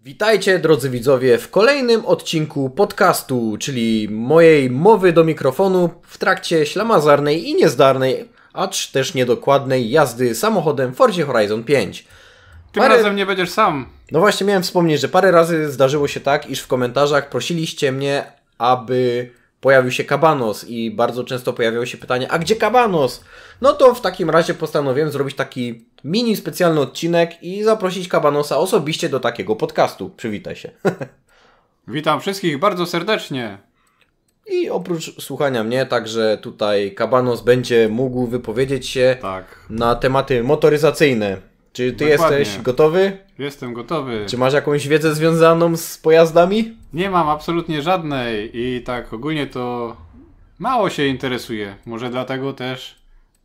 Witajcie drodzy widzowie w kolejnym odcinku podcastu, czyli mojej mowy do mikrofonu w trakcie ślamazarnej i niezdarnej, acz też niedokładnej jazdy samochodem w Forzie Horizon 5. Tym razem nie będziesz sam. No właśnie miałem wspomnieć, że parę razy zdarzyło się tak, iż w komentarzach prosiliście mnie, aby pojawił się Kabanos i bardzo często pojawiało się pytanie, a gdzie Kabanos? No to w takim razie postanowiłem zrobić taki mini specjalny odcinek i zaprosić Kabanosa osobiście do takiego podcastu. Przywitaj się. Witam wszystkich bardzo serdecznie. I oprócz słuchania mnie, także tutaj Kabanos będzie mógł wypowiedzieć się na tematy motoryzacyjne. Czy ty jesteś gotowy? Jestem gotowy. Czy masz jakąś wiedzę związaną z pojazdami? Nie mam absolutnie żadnej i tak ogólnie to mało się interesuję. Może dlatego też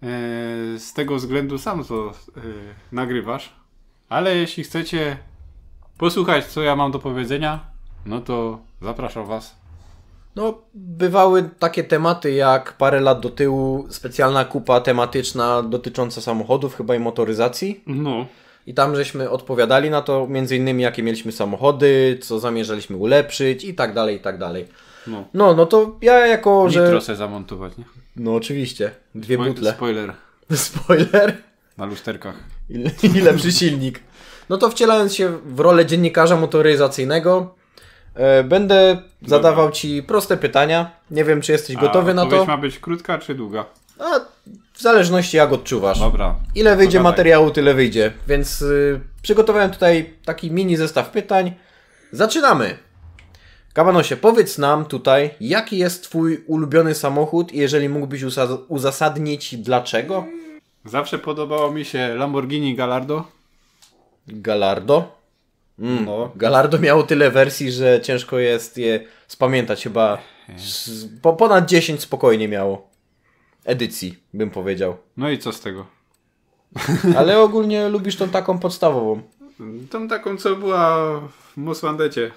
z tego względu sam to nagrywasz. Ale jeśli chcecie posłuchać, co ja mam do powiedzenia, no to zapraszam was. No, bywały takie tematy jak parę lat do tyłu specjalna kupa tematyczna dotycząca samochodów, chyba i motoryzacji. No. I tam żeśmy odpowiadali na to, między innymi jakie mieliśmy samochody, co zamierzaliśmy ulepszyć i tak dalej, i tak dalej. No to ja jako, że... Nitro se zamontować, nie? No oczywiście, dwie butle. Spoiler. Spoiler. Na lusterkach. I lepszy silnik. No to wcielając się w rolę dziennikarza motoryzacyjnego, będę zadawał Ci proste pytania. Nie wiem, czy jesteś gotowy na to. Odpowiedź ma być krótka czy długa? A w zależności jak odczuwasz. Dobra. Ile wyjdzie materiału, tyle wyjdzie. Więc przygotowałem tutaj taki mini zestaw pytań. Zaczynamy! Kabanosie, powiedz nam tutaj, jaki jest Twój ulubiony samochód i jeżeli mógłbyś uzasadnić dlaczego? Zawsze podobało mi się Lamborghini Gallardo. Gallardo? No. Gallardo miało tyle wersji, że ciężko jest je spamiętać. Chyba ponad 10 spokojnie miało. Edycji, bym powiedział. No i co z tego? Ale ogólnie lubisz tą taką podstawową. Tą taką, co była w Most Wanted'cie.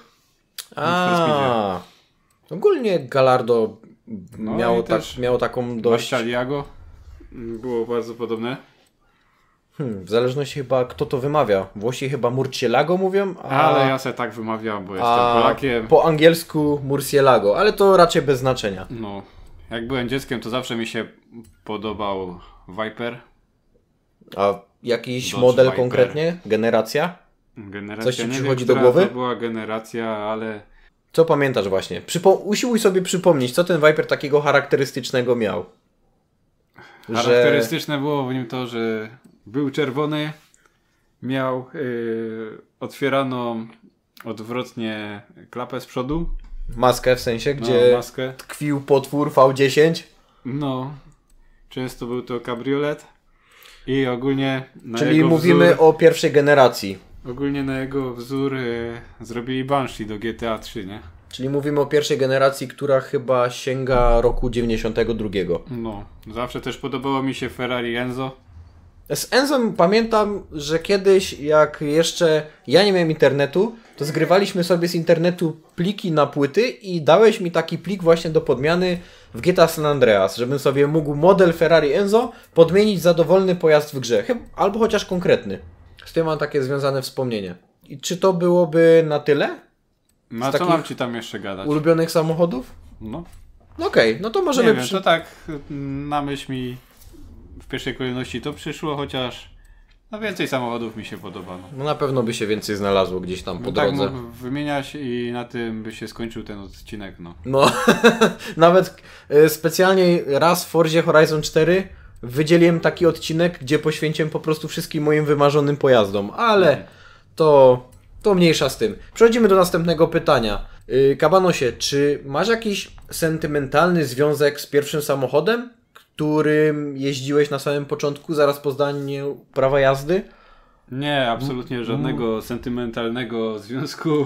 Ogólnie Gallardo miało taką dość... Murcielago było bardzo podobne. W zależności chyba kto to wymawia. Włosi chyba Murcielago mówią, ale ja se tak wymawiam, bo jestem Polakiem. Po angielsku Murcielago, ale to raczej bez znaczenia. No, jak byłem dzieckiem, to zawsze mi się podobał Viper. A jakiś Dodge model Viper. Konkretnie? Generacja? Coś ci przychodzi do głowy? To była generacja, ale... Co pamiętasz właśnie? Usiłuj sobie przypomnieć, co ten Viper takiego charakterystycznego miał. Charakterystyczne było w nim to, że był czerwony, miał otwieraną odwrotnie klapę z przodu. Maskę w sensie, gdzie tkwił potwór V10. No, często był to kabriolet i ogólnie na Czyli jego mówimy wzór, o pierwszej generacji. Ogólnie na jego wzór zrobili Banshee do GTA 3, nie? Czyli mówimy o pierwszej generacji, która chyba sięga roku 92. No, zawsze też podobało mi się Ferrari Enzo. Z Enzo pamiętam, że kiedyś jak jeszcze ja nie miałem internetu, to zgrywaliśmy sobie z internetu pliki na płyty i dałeś mi taki plik właśnie do podmiany w GTA San Andreas, żebym sobie mógł model Ferrari Enzo podmienić za dowolny pojazd w grze, albo chociaż konkretny. Z tym mam takie związane wspomnienie. I czy to byłoby na tyle? No a co mam Ci tam jeszcze gadać? Ulubionych samochodów? No. Okej, no to możemy... Nie wiem, to tak na myśl mi w pierwszej kolejności to przyszło, chociaż więcej samochodów mi się podoba. No na pewno by się więcej znalazło gdzieś tam po drodze. Tak mógł wymieniać i na tym by się skończył ten odcinek, no. No, nawet specjalnie raz w Forzie Horizon 4 wydzieliłem taki odcinek, gdzie poświęciłem po prostu wszystkim moim wymarzonym pojazdom, ale to mniejsza z tym. Przechodzimy do następnego pytania. Kabanosie, czy masz jakiś sentymentalny związek z pierwszym samochodem, którym jeździłeś na samym początku, zaraz po zdaniu prawa jazdy? Nie, absolutnie żadnego sentymentalnego związku.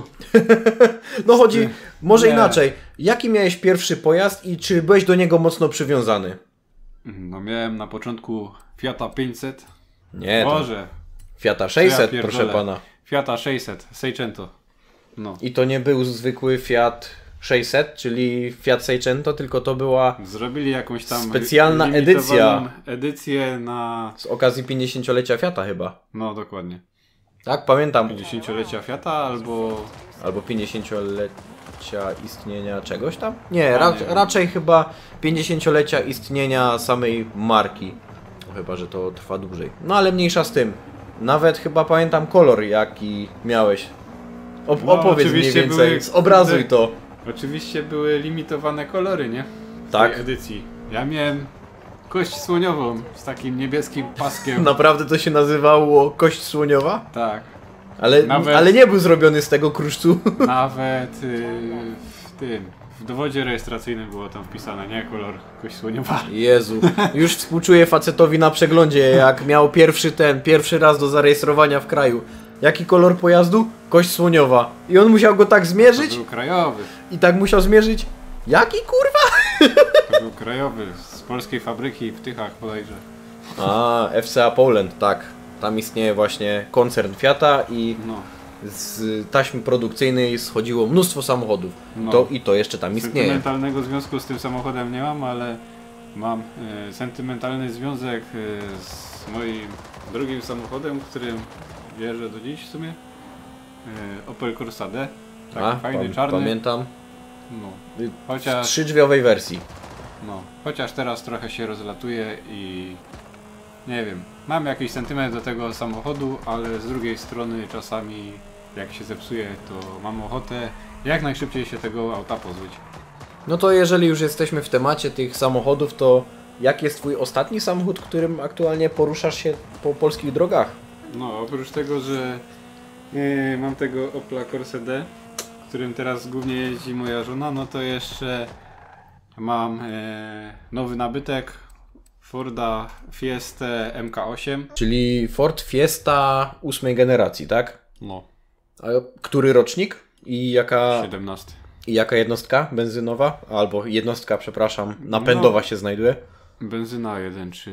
No chodzi, może inaczej. Jaki miałeś pierwszy pojazd i czy byłeś do niego mocno przywiązany? No miałem na początku Fiata 500. Nie, może. Fiata 600, proszę pana. Fiata 600, Seicento. No. I to nie był zwykły Fiat 600, czyli Fiat Seicento, tylko to była... Zrobili jakąś tam specjalna edycję na... Z okazji 50-lecia Fiata chyba. No, dokładnie. Tak, pamiętam. 50-lecia Fiata albo... Albo 50-lecia istnienia czegoś tam? Nie, nie. raczej chyba 50-lecia istnienia samej marki. Chyba, że to trwa dłużej. No ale mniejsza z tym. Nawet chyba pamiętam kolor, jaki miałeś. Opowiedz mniej więcej, zobrazuj to. Oczywiście były limitowane kolory, nie? W Tak. tej edycji. Ja miałem kość słoniową z takim niebieskim paskiem. Naprawdę to się nazywało kość słoniowa? Tak. Ale nie był zrobiony z tego kruszcu. Nawet w dowodzie rejestracyjnym było tam wpisane, nie? Kolor kość słoniowa. Jezu, już współczuję facetowi na przeglądzie, jak miał pierwszy raz do zarejestrowania w kraju. Jaki kolor pojazdu? Kość słoniowa. I on musiał go tak zmierzyć? To był krajowy. I tak musiał zmierzyć? Jaki kurwa? To był krajowy, z polskiej fabryki w Tychach bodajże. A, FCA Poland, tak. Tam istnieje właśnie koncern Fiata i No. z taśmy produkcyjnej schodziło mnóstwo samochodów. No. To jeszcze tam istnieje. Sentymentalnego związku z tym samochodem nie mam, ale mam sentymentalny związek z moim drugim samochodem, którym jeżdżę do dziś w sumie. Opel Corsa D. Taki fajny, czarny. Pamiętam. No. W Chociaż, 3-drzwiowej wersji. chociaż teraz trochę się rozlatuje i nie wiem, mam jakiś sentyment do tego samochodu, ale z drugiej strony czasami jak się zepsuje, to mam ochotę jak najszybciej się tego auta pozbyć. No to jeżeli już jesteśmy w temacie tych samochodów, to jaki jest twój ostatni samochód, którym aktualnie poruszasz się po polskich drogach? No, oprócz tego, że mam tego Opla Corsa D, którym teraz głównie jeździ moja żona, no to jeszcze mam nowy nabytek Forda Fiesta MK8. Czyli Ford Fiesta 8 generacji, tak? No, A który rocznik? I jaka 17. jednostka benzynowa? Albo jednostka, przepraszam, napędowa się znajduje? Benzyna 1.3.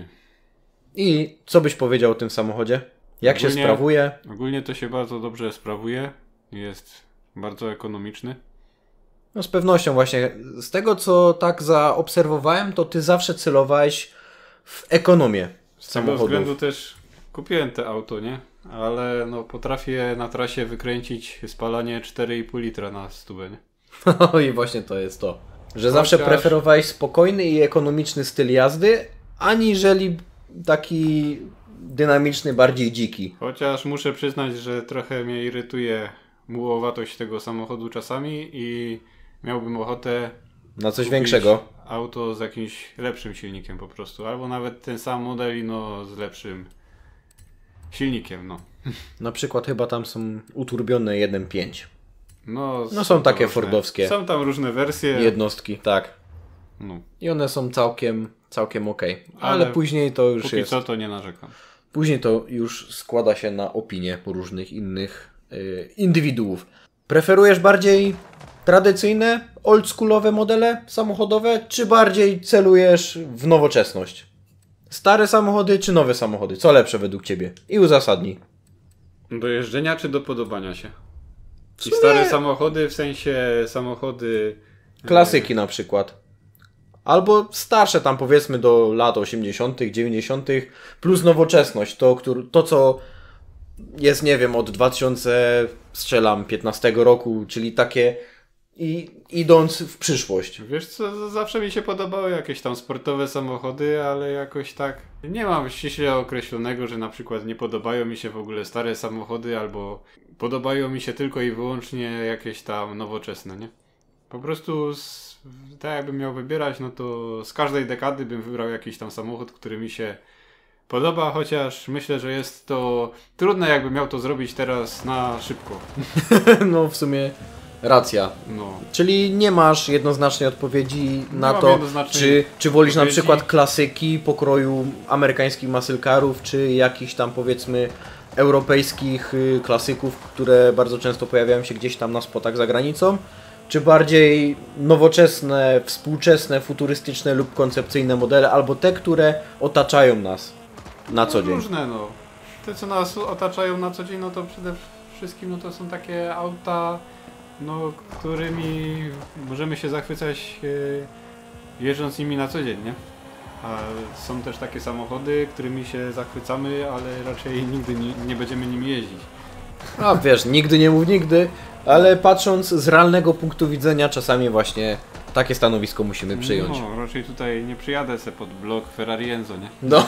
I co byś powiedział o tym samochodzie? Jak się sprawuje? Ogólnie to się bardzo dobrze sprawuje. Jest bardzo ekonomiczny. No z pewnością właśnie. Z tego co tak zaobserwowałem, to ty zawsze celowałeś w ekonomię Z tego samochodów. względu też kupiłem te auto, nie? Ale no potrafię na trasie wykręcić spalanie 4,5 litra na stówę, nie? No i właśnie to jest to. Że zawsze preferowałeś spokojny i ekonomiczny styl jazdy, aniżeli taki dynamiczny, bardziej dziki. Chociaż muszę przyznać, że trochę mnie irytuje mułowatość tego samochodu czasami i miałbym ochotę Na coś kupić większego. auto z jakimś lepszym silnikiem po prostu. Albo nawet ten sam model, no z lepszym silnikiem, no. Na przykład chyba tam są uturbione 1.5. No są takie różne, fordowskie. Są tam różne wersje. Jednostki, tak. No. I one są całkiem okej. Ale Ale później to już Póki jest. co to nie narzekam. Później to już składa się na opinie różnych innych indywiduów. Preferujesz bardziej tradycyjne, oldschoolowe modele samochodowe, czy bardziej celujesz w nowoczesność? Stare samochody czy nowe samochody? Co lepsze według Ciebie? I uzasadnij. Do jeżdżenia czy do podobania się? I sumie- stare samochody, w sensie samochody... Klasyki na przykład. Albo starsze tam powiedzmy do lat 80., 90., plus nowoczesność. To co jest, nie wiem, od 2015 roku, czyli takie idąc w przyszłość. Wiesz co, zawsze mi się podobały jakieś tam sportowe samochody, ale jakoś tak nie mam ściśle określonego, że na przykład nie podobają mi się w ogóle stare samochody, albo podobają mi się tylko i wyłącznie jakieś tam nowoczesne, nie? Po prostu tak jakbym miał wybierać, no to z każdej dekady bym wybrał jakiś tam samochód, który mi się podoba, chociaż myślę, że jest to trudne, jakbym miał to zrobić teraz na szybko. No w sumie racja. No. Czyli nie masz jednoznacznej odpowiedzi na mam to, jednoznacznej czy wolisz na odpowiedzi. przykład klasyki pokroju amerykańskich muscle-carów, czy jakichś tam powiedzmy europejskich klasyków, które bardzo często pojawiają się gdzieś tam na spotach za granicą, czy bardziej nowoczesne, współczesne, futurystyczne lub koncepcyjne modele, albo te, które otaczają nas na co dzień. Różne, no. Te, co nas otaczają na co dzień, no to przede wszystkim no to są takie auta, no, którymi możemy się zachwycać jeżdżąc nimi na co dzień, nie? A są też takie samochody, którymi się zachwycamy, ale raczej nigdy nie będziemy nimi jeździć. A wiesz, nigdy nie mów nigdy, ale patrząc z realnego punktu widzenia, czasami właśnie takie stanowisko musimy przyjąć. No, raczej tutaj nie przyjadę se pod blok Ferrari Enzo, nie? No.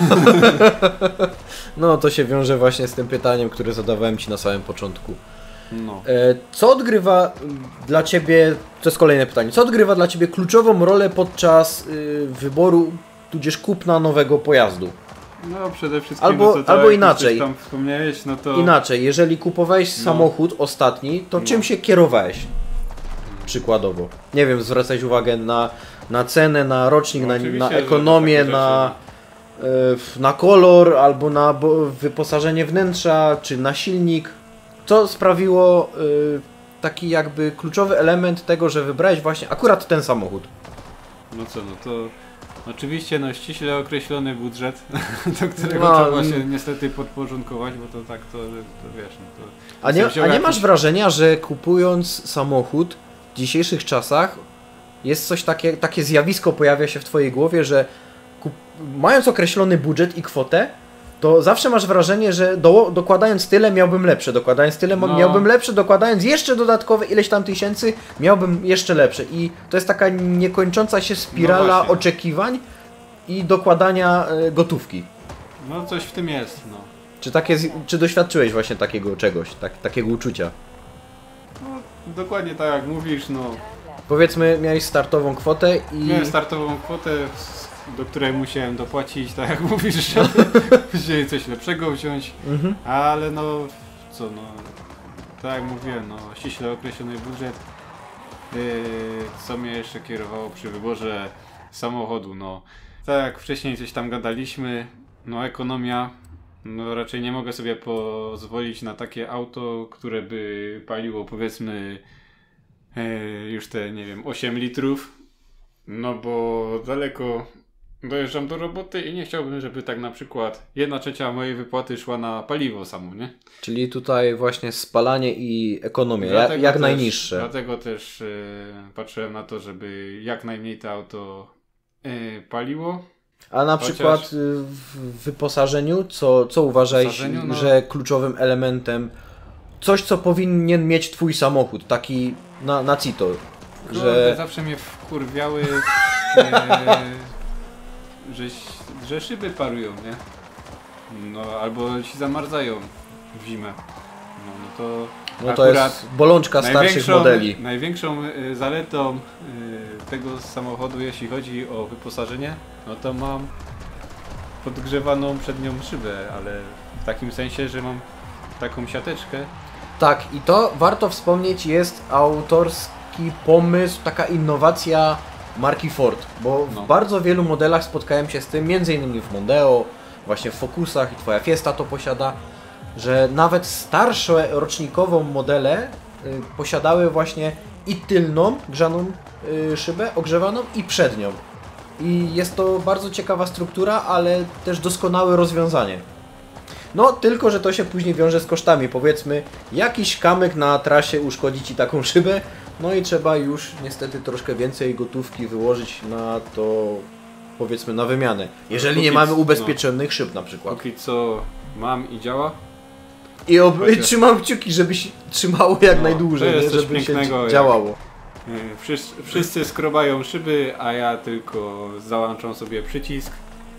No, to się wiąże właśnie z tym pytaniem, które zadawałem Ci na samym początku. No. Co odgrywa dla Ciebie, to jest kolejne pytanie, co odgrywa dla Ciebie kluczową rolę podczas wyboru, tudzież kupna nowego pojazdu? No przede wszystkim, Albo, no to tak, albo inaczej. tam wspomniałeś, no to... Inaczej, jeżeli kupowałeś samochód ostatni, to czym się kierowałeś? Przykładowo. Nie wiem, zwracać uwagę na cenę, na rocznik, No, na oczywiście, ekonomię, że takie na kolor, albo na wyposażenie wnętrza, czy na silnik. Co sprawiło taki jakby kluczowy element tego, że wybrałeś właśnie akurat ten samochód? No co, no to... Oczywiście, no ściśle określony budżet, do którego No, trzeba się niestety podporządkować, bo to tak, to wiesz, no to... A nie masz wrażenia, że kupując samochód w dzisiejszych czasach jest coś takie zjawisko pojawia się w Twojej głowie, że mając określony budżet i kwotę, to zawsze masz wrażenie, że dokładając tyle miałbym lepsze, dokładając tyle miałbym lepsze, dokładając jeszcze dodatkowe ileś tam tysięcy miałbym jeszcze lepsze. I to jest taka niekończąca się spirala oczekiwań i dokładania gotówki. No coś w tym jest, no. Czy doświadczyłeś właśnie takiego czegoś, takiego uczucia? No dokładnie tak jak mówisz, no. Powiedzmy, miałeś startową kwotę i... Miałem startową kwotę, do której musiałem dopłacić, tak jak mówisz, żeby później coś lepszego wziąć, ale no co, no tak jak mówiłem, no ściśle określony budżet, co mnie jeszcze kierowało przy wyborze samochodu, no tak jak wcześniej coś tam gadaliśmy, no ekonomia, no raczej nie mogę sobie pozwolić na takie auto, które by paliło powiedzmy już te, nie wiem, 8 litrów, no bo daleko dojeżdżam do roboty i nie chciałbym, żeby tak na przykład 1/3 mojej wypłaty szła na paliwo samo, nie? Czyli tutaj właśnie spalanie i ekonomia, jak najniższe. Dlatego też patrzyłem na to, żeby jak najmniej to auto paliło. A na przykład w wyposażeniu, co uważałeś, że kluczowym elementem, coś co powinien mieć Twój samochód, taki na CITO, że zawsze mnie wkurwiały, że szyby parują, nie? No albo się zamarzają w zimę. No to jest bolączka starszych modeli. Największą zaletą tego samochodu, jeśli chodzi o wyposażenie, no to mam podgrzewaną przednią szybę, ale w takim sensie, że mam taką siateczkę. Tak, i to warto wspomnieć, jest autorski pomysł, taka innowacja marki Ford, bo w bardzo wielu modelach spotkałem się z tym, m.in. w Mondeo, właśnie w Focusach i Twoja Fiesta to posiada, że nawet starsze rocznikowo modele posiadały właśnie i tylną grzaną szybę ogrzewaną i przednią. I jest to bardzo ciekawa struktura, ale też doskonałe rozwiązanie. No, tylko że to się później wiąże z kosztami. Powiedzmy, jakiś kamyk na trasie uszkodzi Ci taką szybę, no i trzeba już niestety troszkę więcej gotówki wyłożyć na to, powiedzmy, na wymianę. Jeżeli nie mamy ubezpieczonych szyb na przykład. Póki co mam i działa. I trzymam kciuki, żebyś trzymało jak najdłużej, nie? Żeby się działało. Wszyscy skrobają szyby, a ja tylko załączam sobie przycisk.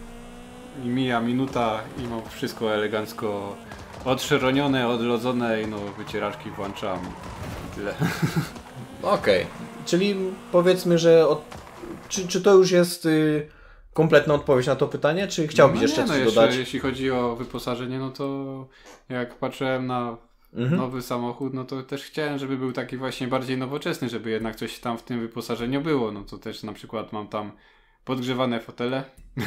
I mija minuta i mam wszystko elegancko odszeronione, odlodzone i no wycieraczki włączam i tyle. Okej, czyli powiedzmy, że czy to już jest kompletna odpowiedź na to pytanie, czy chciałbyś jeszcze coś dodać? Jeśli chodzi o wyposażenie, no to jak patrzyłem na nowy samochód, no to też chciałem, żeby był taki właśnie bardziej nowoczesny, żeby jednak coś tam w tym wyposażeniu było. No to też na przykład mam tam podgrzewane fotele.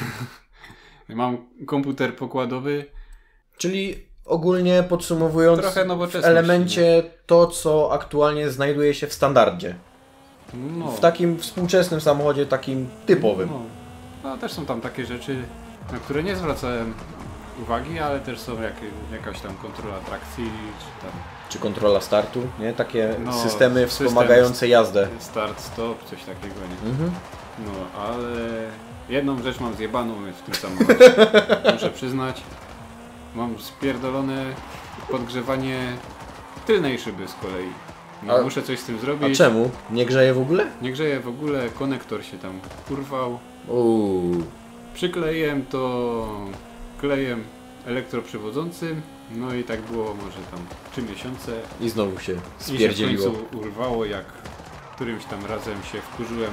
Mam komputer pokładowy. Czyli ogólnie podsumowując, w elemencie to, co aktualnie znajduje się w standardzie. No. W takim współczesnym samochodzie, takim typowym. No też są tam takie rzeczy, na które nie zwracałem uwagi, ale też są jakaś tam kontrola trakcji, czy kontrola startu, nie? Takie systemy wspomagające jazdę. Start, stop, coś takiego, nie? No, ale jedną rzecz mam zjebaną jest w tym samochodzie, muszę przyznać. Mam spierdolone podgrzewanie tylnej szyby z kolei. No, muszę coś z tym zrobić. A czemu? Nie grzeje w ogóle? Nie grzeje w ogóle, konektor się tam kurwał. Przykleiłem to klejem elektroprzewodzącym. No i tak było może tam 3 miesiące. I znowu się spierdzieliło. I się w końcu urwało, jak którymś tam razem się wkurzyłem,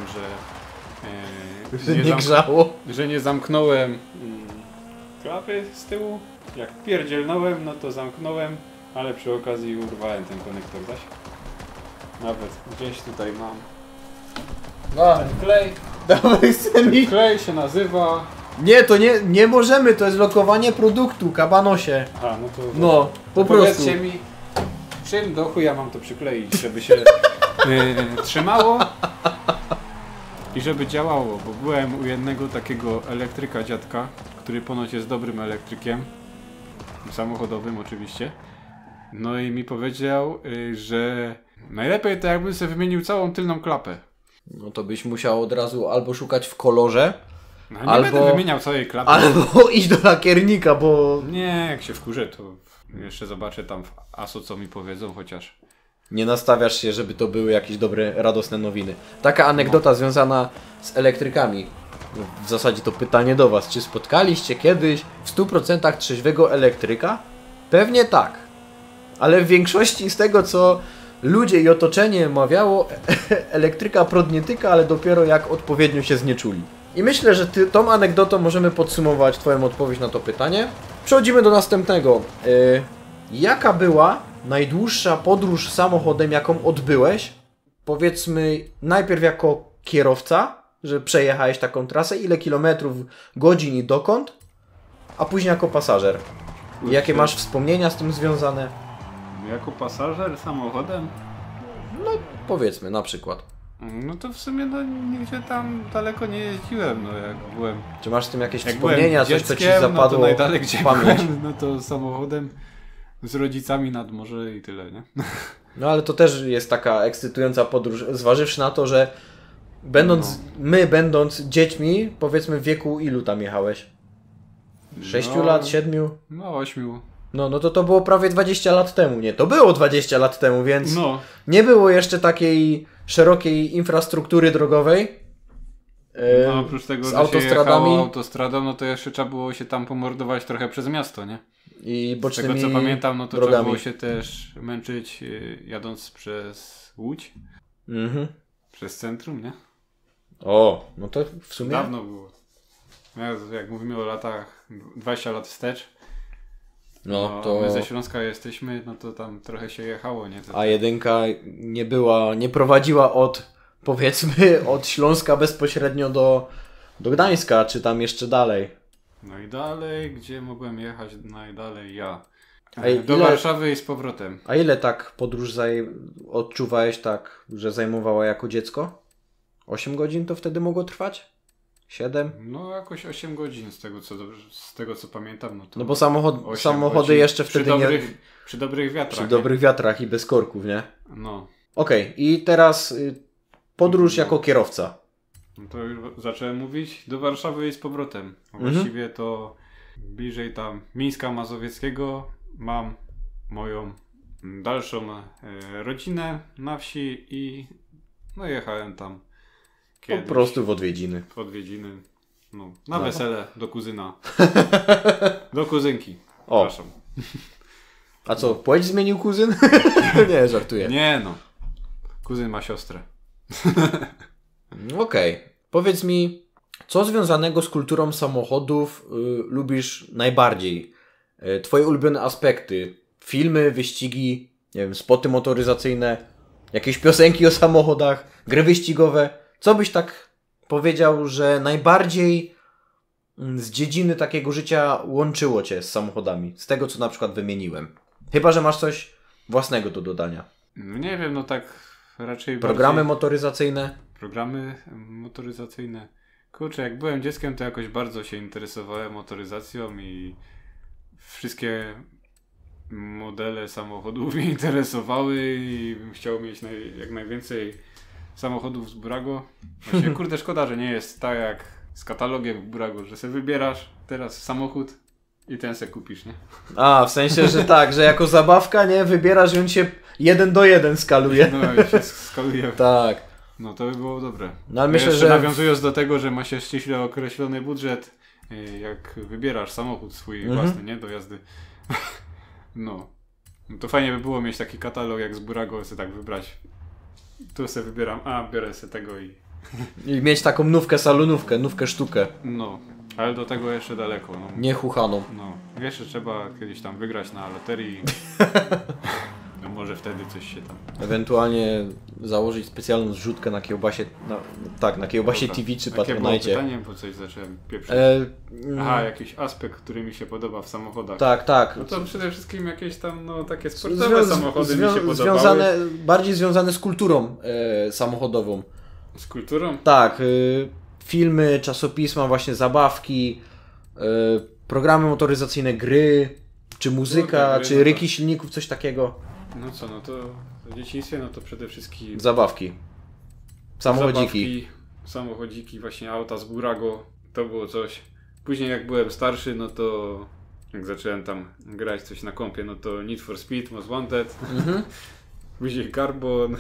że nie zamknąłem klapy z tyłu. Jak pierdzielnąłem, no to zamknąłem, ale przy okazji urwałem ten konektor zaś. Nawet gdzieś tutaj mam. Ten klej. Dawaj semi. Klej się nazywa. Nie, to nie możemy, to jest lokowanie produktu, kabanosie. A, no to. No, po prostu. Powiedzcie mi, czym do chuja mam to przykleić, żeby się trzymało i żeby działało, bo byłem u jednego takiego elektryka dziadka, który ponoć jest dobrym elektrykiem, samochodowym oczywiście. No i mi powiedział, że najlepiej to jakbym sobie wymienił całą tylną klapę. No to byś musiał od razu albo szukać w kolorze, no, nie będę wymieniał całej klapy. Albo iść do lakiernika, bo... Nie, jak się wkurzę, to jeszcze zobaczę tam w ASO, co mi powiedzą, chociaż... Nie nastawiasz się, żeby to były jakieś dobre, radosne nowiny. Taka anegdota związana z elektrykami. W zasadzie to pytanie do Was. Czy spotkaliście kiedyś w 100% trzeźwego elektryka? Pewnie tak. Ale w większości z tego, co ludzie i otoczenie mawiało, elektryka prąd nie tyka, ale dopiero jak odpowiednio się znieczuli. I myślę, że tą anegdotą możemy podsumować Twoją odpowiedź na to pytanie. Przechodzimy do następnego. Jaka była najdłuższa podróż samochodem, jaką odbyłeś? Powiedzmy najpierw jako kierowca, że przejechałeś taką trasę, ile kilometrów, godzin i dokąd, a później jako pasażer. Jakie masz wspomnienia z tym związane? Jako pasażer samochodem? No powiedzmy na przykład. No to w sumie no nigdzie tam daleko nie jeździłem, no jak byłem... Czy masz z tym jakieś jak wspomnienia, dzieckiem, coś co Ci zapadło no to najdalej gdzie pamięć? byłem, no to samochodem z rodzicami nad morze i tyle, nie? No ale to też jest taka ekscytująca podróż, zważywszy na to, że będąc dziećmi, powiedzmy w wieku ilu tam jechałeś? 6 lat, 7? No 8. No to było prawie 20 lat temu, nie? To było 20 lat temu, więc nie było jeszcze takiej szerokiej infrastruktury drogowej. No oprócz tego, z że autostradami. się jechało autostradą, no to jeszcze trzeba było się tam pomordować trochę przez miasto, nie? I bocznymi z tego co pamiętam, no to drogami. trzeba było się też męczyć jadąc przez Łódź. Przez centrum, nie? O, no to w sumie... Dawno było. Jak mówimy o latach 20 lat wstecz, no to... my ze Śląska jesteśmy, no to tam trochę się jechało, nie? A jedynka nie prowadziła od Śląska bezpośrednio do Gdańska, czy tam jeszcze dalej? No i dalej, gdzie mogłem jechać najdalej ja? Do Warszawy i z powrotem. A ile tak podróż odczuwałeś tak, że zajmowała jako dziecko? 8 godzin to wtedy mogło trwać? 7? No jakoś 8 godzin z tego co pamiętam. No bo samochody jeszcze wtedy przy dobrych wiatrach. Przy dobrych wiatrach i bez korków, nie? No. Okej, i teraz podróż jako kierowca. No to już zacząłem mówić do Warszawy i z powrotem. Właściwie to bliżej tam Mińska Mazowieckiego mam moją dalszą rodzinę na wsi i no jechałem tam kiedyś. Po prostu w odwiedziny. No, na wesele do kuzyna. Do kuzynki. Przepraszam. A co, płeć zmienił kuzyn? Nie, żartuję. Nie no. Kuzyn ma siostrę. Okej. Powiedz mi, co związanego z kulturą samochodów lubisz najbardziej? Twoje ulubione aspekty? Filmy, wyścigi, nie wiem, spoty motoryzacyjne, jakieś piosenki o samochodach, gry wyścigowe? Co byś tak powiedział, że najbardziej z dziedziny takiego życia łączyło Cię z samochodami? Z tego, co na przykład wymieniłem. Chyba że masz coś własnego do dodania. Nie wiem, no tak raczej Programy motoryzacyjne? Programy motoryzacyjne. Kurczę, jak byłem dzieckiem, to jakoś bardzo się interesowałem motoryzacją i wszystkie modele samochodów mnie interesowały i bym chciał mieć jak najwięcej samochodów z Burago. Właśnie kurde, szkoda, że nie jest tak jak z katalogiem w Burago, że sobie wybierasz teraz samochód I ten se kupisz, nie? A, w sensie, że tak, że jako zabawka, nie? Wybierasz i on się 1:1 skaluje. No i się skaluje. Tak. No to by było dobre. No ale myślę, jeszcze że... nawiązując do tego, że ma się ściśle określony budżet, jak wybierasz samochód swój własny, nie? Do jazdy. No. No to fajnie by było mieć taki katalog jak z Burago, sobie tak wybrać. Tu sobie wybieram, biorę sobie tego i... I mieć taką nówkę salonówkę, nówkę sztukę. No. Ale do tego jeszcze daleko. No. Niechuchaną. No. Jeszcze trzeba kiedyś tam wygrać na loterii. No może wtedy coś się tam... Ewentualnie założyć specjalną zrzutkę na kiełbasie, na kiełbasie Dobra. TV czy Takie było Patronite. pytanie, bo coś zacząłem pieprzyć. Aha, jakiś aspekt, który mi się podoba w samochodach. Tak. No to przede wszystkim jakieś tam, no takie sportowe samochody mi się podobały. Bardziej związane z kulturą samochodową. Z kulturą? Tak, filmy, czasopisma, właśnie zabawki, programy motoryzacyjne, gry, czy muzyka, No, gry, czy ryki silników, coś takiego. No co, no to w dzieciństwie, no to przede wszystkim... Zabawki. Samochodziki, właśnie auta z Burago, to było coś. Później jak byłem starszy, no to jak zacząłem tam grać coś na kompie, no to Need for Speed, Most Wanted, później Carbon,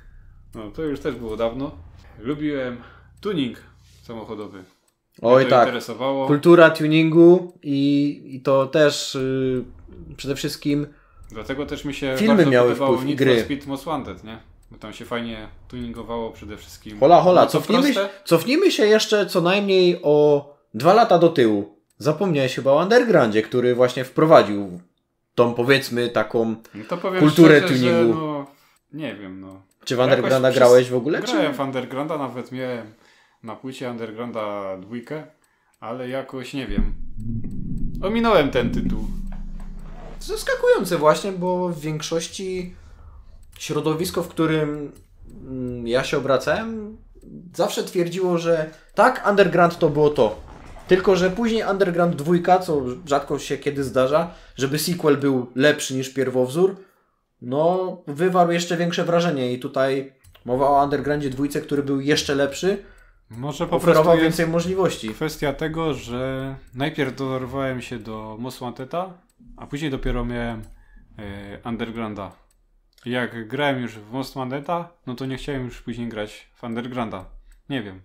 no to już też było dawno. Lubiłem tuning samochodowy. Oj mnie to tak, interesowało. kultura tuningu i to też przede wszystkim Dlatego też mi się filmy bardzo miały podobało wpływ i Need gry. for Speed Most Wanted, nie? Bo tam się fajnie tuningowało przede wszystkim. Hola, No, cofnijmy się jeszcze co najmniej o 2 lata do tyłu. Zapomniałeś chyba o Undergroundzie, który właśnie wprowadził tą, powiedzmy, taką No to powiem kulturę szczerze, tuningu. że no, nie wiem, no. Czy w Undergrounda grałeś w ogóle? Grałem w Undergrounda, nawet miałem na płycie Undergrounda 2, ale jakoś nie wiem. Ominąłem ten tytuł. Zaskakujące właśnie, bo w większości środowisko, w którym ja się obracałem, zawsze twierdziło, że tak, Underground to było to. Tylko że później Underground 2, co rzadko się kiedy zdarza, żeby sequel był lepszy niż pierwowzór, no wywarł jeszcze większe wrażenie i tutaj mowa o Undergroundzie 2, który był jeszcze lepszy, Może po oferował prostu więcej możliwości. kwestia tego, że najpierw dorwałem się do Most Wanteda, a później dopiero miałem Undergrounda. I jak grałem już w Most Wanteda, no to nie chciałem już później grać w Undergrounda. Nie wiem.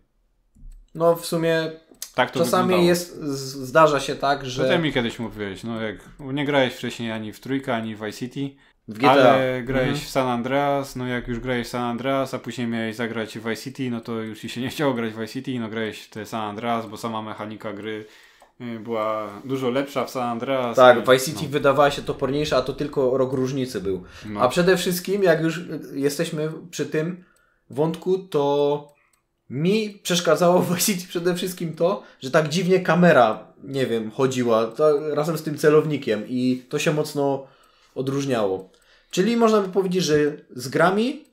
No w sumie Tak to czasami wyglądało. zdarza się tak, że... Ty mi kiedyś mówiłeś, no jak nie grałeś wcześniej ani w Trójkę, ani w Vice City, w GTA. ale grałeś w San Andreas, no jak już grałeś w San Andreas, a później miałeś zagrać w Vice City, no to już ci się nie chciało grać w Vice City, no grałeś w te San Andreas, bo sama mechanika gry była dużo lepsza w San Andreas. Tak, w Vice City wydawała się toporniejsza, a to tylko rok różnicy był. No. A przede wszystkim, jak już jesteśmy przy tym wątku, to mi przeszkadzało w Vice City przede wszystkim to, że tak dziwnie kamera, nie wiem, chodziła to razem z tym celownikiem i to się mocno odróżniało. Czyli można by powiedzieć, że z grami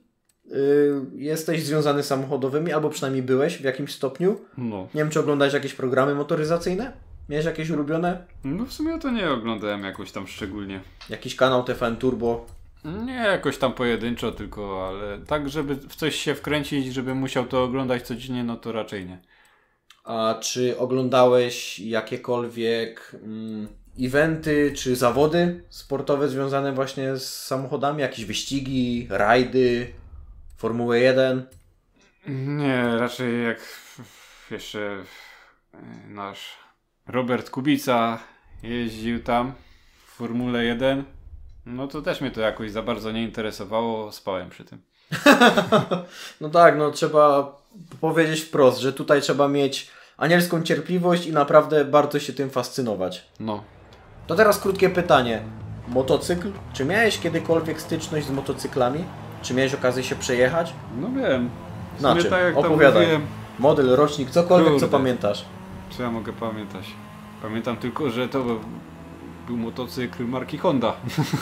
jesteś związany z samochodowymi, albo przynajmniej byłeś w jakimś stopniu. No. Nie wiem, czy oglądałeś jakieś programy motoryzacyjne? Miałeś jakieś ulubione? No w sumie to nie oglądałem jakoś tam szczególnie. Jakiś kanał TVN Turbo? Nie jakoś tam pojedynczo tylko, ale tak żeby w coś się wkręcić, żeby musiał to oglądać codziennie, no to raczej nie. A czy oglądałeś jakiekolwiek eventy czy zawody sportowe związane właśnie z samochodami? Jakieś wyścigi, rajdy, Formułę 1? Nie, raczej jak jeszcze nasz Robert Kubica jeździł tam w Formule 1, no to też mnie to jakoś za bardzo nie interesowało, spałem przy tym. No tak, no trzeba powiedzieć wprost, że tutaj trzeba mieć anielską cierpliwość i naprawdę bardzo się tym fascynować. No. To teraz krótkie pytanie. Motocykl? Czy miałeś kiedykolwiek styczność z motocyklami? Czy miałeś okazję się przejechać? No wiem. W Na sumie czym? tak jak tam Opowiadaj. mówiłem, Model, rocznik, cokolwiek, co Kurde. pamiętasz. co ja mogę pamiętać? Pamiętam tylko, że to był motocykl marki Honda.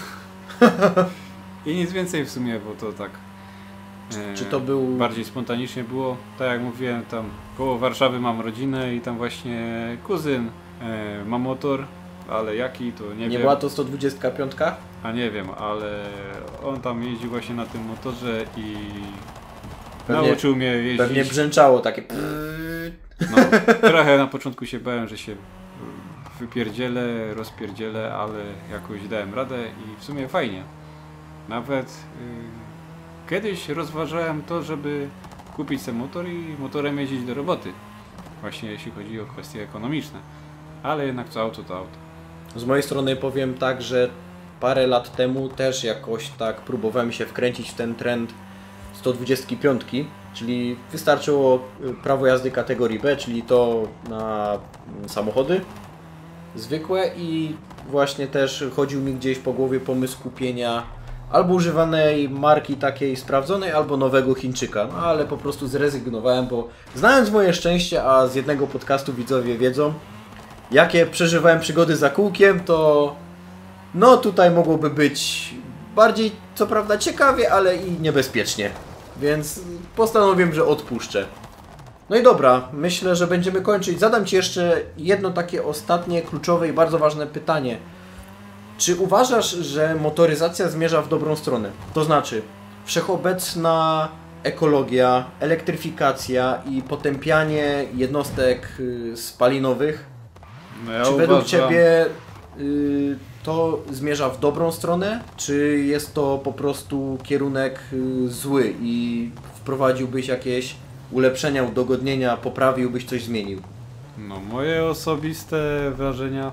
I nic więcej w sumie, bo to tak Czy to był... bardziej spontanicznie było. Tak jak mówiłem, tam koło Warszawy mam rodzinę i tam właśnie kuzyn ma motor, ale jaki to nie Nie wiem. była to 125? A nie wiem, ale on tam jeździł właśnie na tym motorze i Pewnie- nauczył mnie jeździć. Pewnie brzęczało takie... No, trochę na początku się bałem, że się wypierdzielę, rozpierdzielę, ale jakoś dałem radę i w sumie fajnie. Nawet kiedyś rozważałem to, żeby kupić sobie motor i motorem jeździć do roboty. Właśnie jeśli chodzi o kwestie ekonomiczne. Ale jednak co auto to auto. Z mojej strony powiem tak, że parę lat temu też jakoś tak próbowałem się wkręcić w ten trend 125, czyli wystarczyło prawo jazdy kategorii B, czyli to na samochody zwykłe i właśnie też chodził mi gdzieś po głowie pomysł kupienia albo używanej marki takiej sprawdzonej, albo nowego Chińczyka, no ale po prostu zrezygnowałem, bo znając moje szczęście, a z jednego podcastu widzowie wiedzą, jakie przeżywałem przygody za kółkiem, to no tutaj mogłoby być bardziej co prawda ciekawie, ale i niebezpiecznie. Więc postanowiłem, że odpuszczę. No i dobra, myślę, że będziemy kończyć. Zadam Ci jeszcze jedno takie ostatnie, kluczowe i bardzo ważne pytanie. Czy uważasz, że motoryzacja zmierza w dobrą stronę? To znaczy, wszechobecna ekologia, elektryfikacja i potępianie jednostek spalinowych. No ja Czy według uważam, Ciebie to zmierza w dobrą stronę, czy jest to po prostu kierunek zły i wprowadziłbyś jakieś ulepszenia, udogodnienia, poprawiłbyś, coś zmienił? no moje osobiste wrażenia.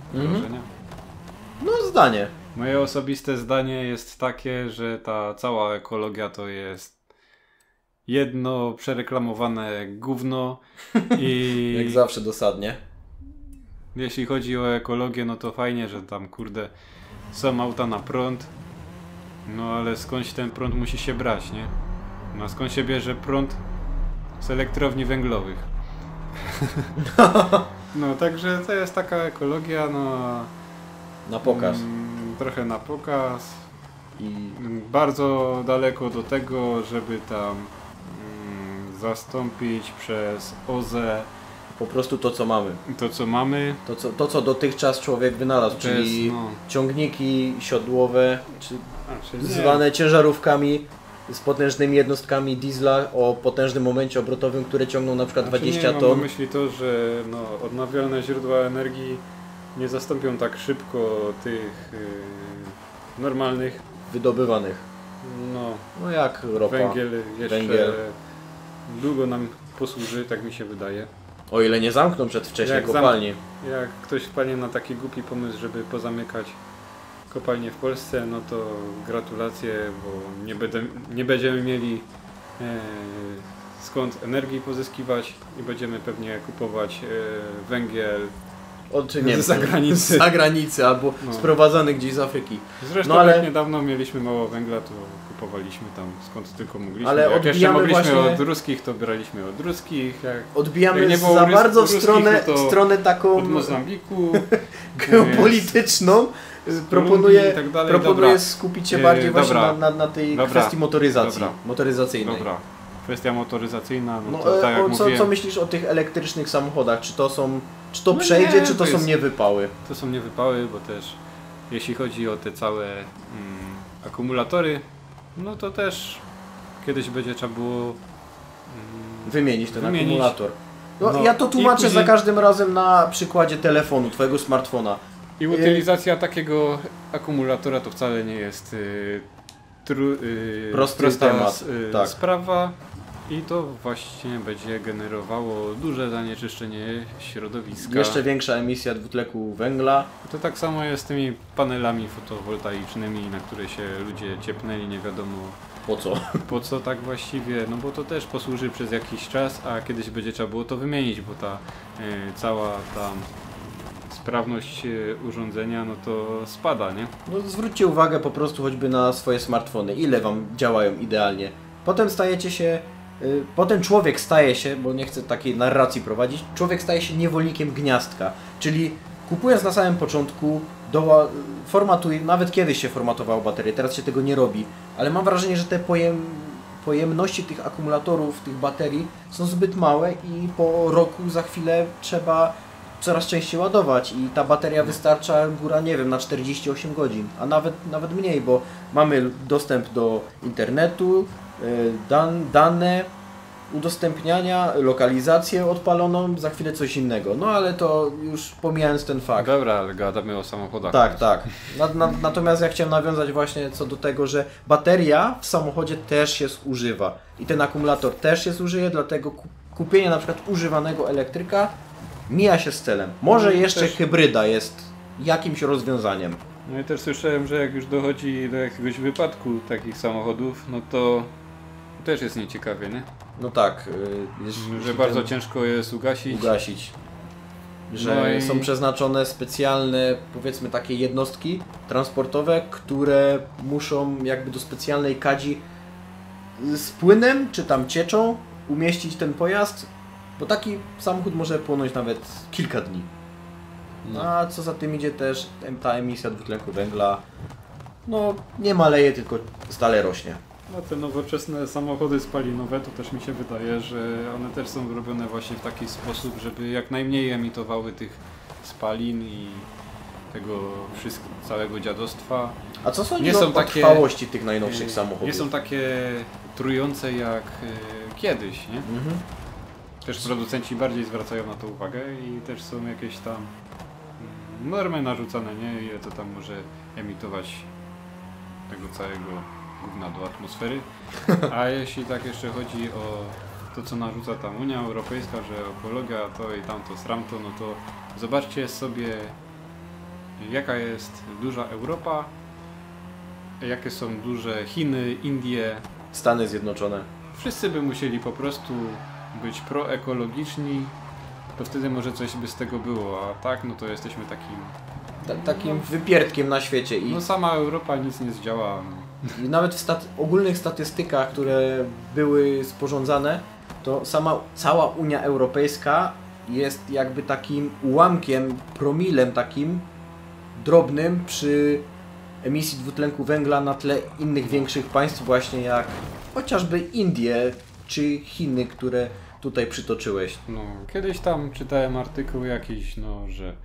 No zdanie. Moje osobiste zdanie jest takie, że ta cała ekologia to jest jedno przereklamowane gówno i Jak zawsze dosadnie. jeśli chodzi o ekologię, no to fajnie, że tam kurde są auta na prąd, no ale skądś ten prąd musi się brać, nie? No skąd się bierze prąd? Z elektrowni węglowych. No także to jest taka ekologia, no Na pokaz. trochę na pokaz. I Bardzo daleko do tego, żeby tam zastąpić przez OZE po prostu to, co mamy. to, co mamy. To, co dotychczas człowiek wynalazł, To jest, czyli no, ciągniki siodłowe, czy nie, zwane ciężarówkami z potężnymi jednostkami diesla o potężnym momencie obrotowym, które ciągną na przykład 20 Mam ton. na myśli to, że no, odnawialne źródła energii nie zastąpią tak szybko tych normalnych. Wydobywanych. No, No jak ropa. węgiel jeszcze Węgiel. długo nam posłuży, tak mi się wydaje. O ile nie zamkną przedwcześnie Jak kopalni. Jak ktoś wpadnie na taki głupi pomysł, żeby pozamykać kopalnie w Polsce, no to gratulacje, bo nie będziemy mieli skąd energii pozyskiwać i będziemy pewnie kupować węgiel Od nie z zagranicy. Z zagranicy albo No. sprowadzany gdzieś z Afryki. Zresztą No ale- jak niedawno mieliśmy mało węgla, to kupowaliśmy tam skąd tylko mogliśmy. Ale jak jeszcze odbijamy mogliśmy właśnie- od ruskich, to braliśmy od ruskich. Jak Odbijamy Jak nie było za bardzo w ruskich, stronę, no to stronę taką od Mozambiku. geopolityczną. Kolumbii Proponuję, i tak dalej. proponuję Dobra. skupić się bardziej właśnie dobra. na tej Dobra. kwestii motoryzacji. Dobra. Motoryzacyjnej. Dobra. Kwestia motoryzacyjna, no No, to tak jak mówiłem, co myślisz o tych elektrycznych samochodach? Czy to No przejdzie, nie, czy to to są jest- niewypały? to są niewypały, bo też jeśli chodzi o te całe akumulatory, no to też kiedyś będzie trzeba było Wymienić ten Wymienić. akumulator. No, No, ja to i tłumaczę później- za każdym razem na przykładzie telefonu, twojego smartfona. i utylizacja takiego akumulatora to wcale nie jest Prosty prosta temat, tak. sprawa i to właśnie będzie generowało duże zanieczyszczenie środowiska. Jeszcze większa emisja dwutleku węgla. To tak samo jest z tymi panelami fotowoltaicznymi, na które się ludzie ciepnęli, nie wiadomo Po co? po co tak właściwie, no bo to też posłuży przez jakiś czas, a kiedyś będzie trzeba było to wymienić, bo ta cała ta sprawność urządzenia, no to spada, nie? No, zwróćcie uwagę po prostu choćby na swoje smartfony. Ile wam działają idealnie. Potem stajecie się... Potem człowiek staje się, bo nie chcę takiej narracji prowadzić, człowiek staje się niewolnikiem gniazdka. Czyli kupując na samym początku, formatuje, nawet kiedyś się formatowało baterie, teraz się tego nie robi. Ale mam wrażenie, że te pojemności tych akumulatorów, tych baterii są zbyt małe i po roku za chwilę trzeba coraz częściej ładować i ta bateria wystarcza góra, nie wiem, na 48 godzin, a nawet mniej, bo mamy dostęp do internetu, dane, udostępniania, lokalizację odpaloną, za chwilę coś innego. No ale to już pomijając ten fakt. Dobra, ale gadamy o samochodach. Tak, tak. Natomiast ja chciałem nawiązać właśnie co do tego, że bateria w samochodzie też się zużywa. I ten akumulator też się zużyje, dlatego kupienie na przykład używanego elektryka mija się z celem. Może jeszcze też hybryda jest jakimś rozwiązaniem. No i też słyszałem, że jak już dochodzi do jakiegoś wypadku takich samochodów, no to też jest nieciekawie, nie? No tak. Że bardzo ciężko jest ugasić. Że no są przeznaczone specjalne, powiedzmy takie jednostki transportowe, które muszą jakby do specjalnej kadzi z płynem, czy tam cieczą umieścić ten pojazd, bo taki samochód może płynąć nawet kilka dni. No. A co za tym idzie też, ta emisja dwutlenku węgla no nie maleje, tylko stale rośnie. No te nowoczesne samochody spalinowe, to też mi się wydaje, że one też są robione właśnie w taki sposób, żeby jak najmniej emitowały tych spalin i tego całego dziadostwa. A co sądzisz o trwałości tych najnowszych samochodów? Nie są takie trujące jak kiedyś, nie? Mhm. Też producenci bardziej zwracają na to uwagę i też są jakieś tam normy narzucane, nie? Ile to tam może emitować tego całego gówna do atmosfery. A jeśli tak jeszcze chodzi o to, co narzuca tam Unia Europejska, że ekologia to i tamto sramto, no to zobaczcie sobie, jaka jest duża Europa, jakie są duże Chiny, Indie, Stany Zjednoczone. Wszyscy by musieli po prostu być proekologiczni, to wtedy może coś by z tego było, a tak, no to jesteśmy takim wypierdkiem na świecie. No sama Europa nic nie zdziała. I nawet w ogólnych statystykach, które były sporządzane, to cała Unia Europejska jest jakby takim ułamkiem, promilem takim drobnym przy emisji dwutlenku węgla na tle innych większych państw, właśnie jak chociażby Indie czy Chiny, które tutaj przytoczyłeś. No, kiedyś tam czytałem artykuł jakiś, że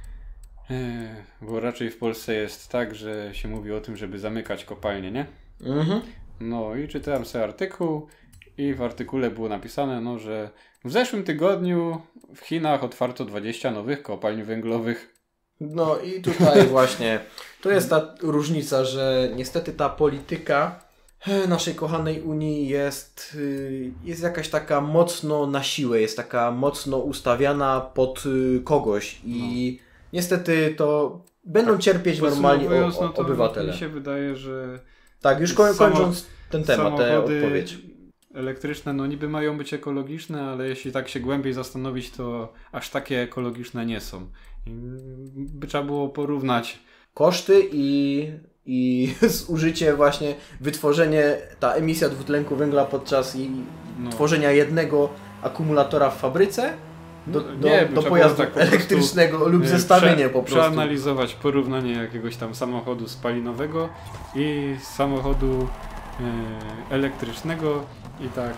bo raczej w Polsce jest tak, że się mówi o tym, żeby zamykać kopalnie, nie? Mhm. No i czytałem sobie artykuł i w artykule było napisane, że w zeszłym tygodniu w Chinach otwarto 20 nowych kopalń węglowych. No i tutaj właśnie to jest ta różnica, że niestety ta polityka naszej kochanej Unii jest jakaś taka mocno na siłę, jest taka mocno ustawiana pod kogoś i niestety to będą cierpieć normalni obywatele. Mi się wydaje, że tak, już kończąc ten temat, odpowiedź. Elektryczne niby mają być ekologiczne, ale jeśli tak się głębiej zastanowić, to aż takie ekologiczne nie są. By trzeba było porównać koszty i zużycie właśnie, wytworzenie, ta emisja dwutlenku węgla podczas tworzenia jednego akumulatora w fabryce do pojazdu tak elektrycznego lub zestawienie po prostu. Przeanalizować porównanie jakiegoś tam samochodu spalinowego i samochodu elektrycznego i tak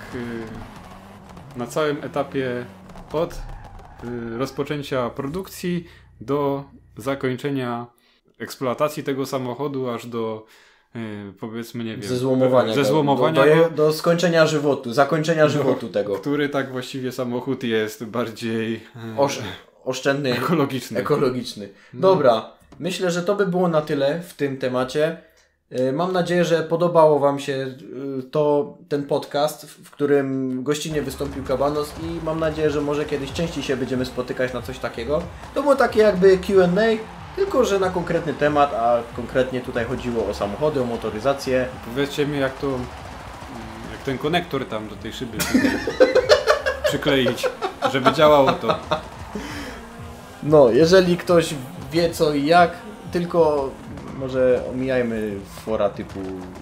na całym etapie od rozpoczęcia produkcji do zakończenia eksploatacji tego samochodu aż do powiedzmy, nie wiem, zezłomowania do skończenia żywotu, zakończenia żywotu tego. Który tak właściwie samochód jest bardziej oszczędny, ekologiczny. Dobra, myślę, że to by było na tyle w tym temacie. Mam nadzieję, że podobało Wam się ten podcast, w którym gościnnie wystąpił Kabanos i mam nadzieję, że może kiedyś częściej się będziemy spotykać na coś takiego. To było takie jakby Q&A, tylko że na konkretny temat, a konkretnie tutaj chodziło o samochody, o motoryzację. Powiedzcie mi, jak ten konektor tam do tej szyby przykleić, żeby działało to. No, jeżeli ktoś wie co i jak, tylko może omijajmy fora typu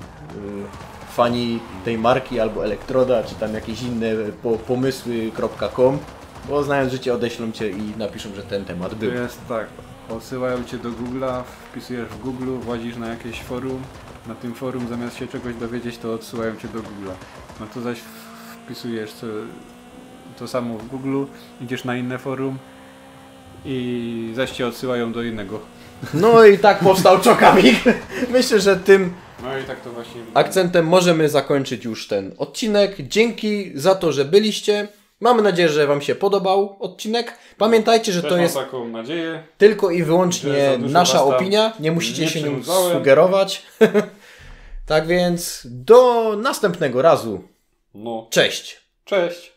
fani tej marki albo Elektroda, czy tam jakieś inne pomysły.com, bo znając życie odeślą Cię i napiszą, że ten temat był. To jest tak, odsyłają Cię do Google'a, wpisujesz w Google, włazisz na jakieś forum, na tym forum zamiast się czegoś dowiedzieć, to odsyłają Cię do Google'a. No to zaś wpisujesz to samo w Google, idziesz na inne forum i zaś Cię odsyłają do innego. No i tak powstał Czokawik. Myślę, że tym No i tak to właśnie... Akcentem możemy zakończyć już ten odcinek. Dzięki za to, że byliście. Mamy nadzieję, że Wam się podobał odcinek. Pamiętajcie, że Też to mam jest taką nadzieję, tylko i że wyłącznie za dużo nasza was tam opinia. Nie musicie nie się nią przynudzałem. sugerować. Tak więc do następnego razu. No, Cześć! cześć!